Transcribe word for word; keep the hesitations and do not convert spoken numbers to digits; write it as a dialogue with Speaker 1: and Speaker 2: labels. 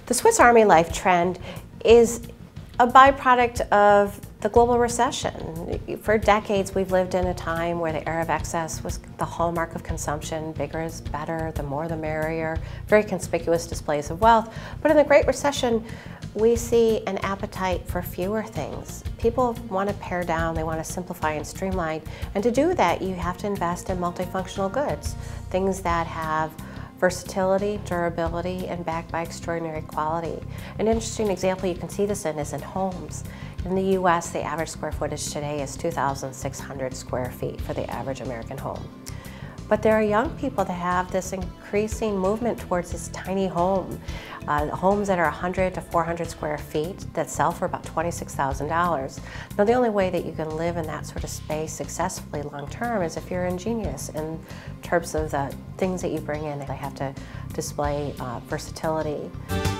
Speaker 1: The Swiss Army Life trend is a byproduct of the global recession. For decades, we've lived in a time where the era of excess was the hallmark of consumption. Bigger is better, the more the merrier, very conspicuous displays of wealth. But in the Great Recession, we see an appetite for fewer things. People want to pare down, they want to simplify and streamline. And to do that, you have to invest in multifunctional goods, things that have versatility, durability, and backed by extraordinary quality. An interesting example you can see this in is in homes. In the U S, the average square footage today is two thousand six hundred square feet for the average American home. But there are young people that have this increasing movement towards this tiny home. Uh, homes that are one hundred to four hundred square feet that sell for about twenty-six thousand dollars. Now, the only way that you can live in that sort of space successfully long term is if you're ingenious in terms of the things that you bring in. They have to display uh, versatility.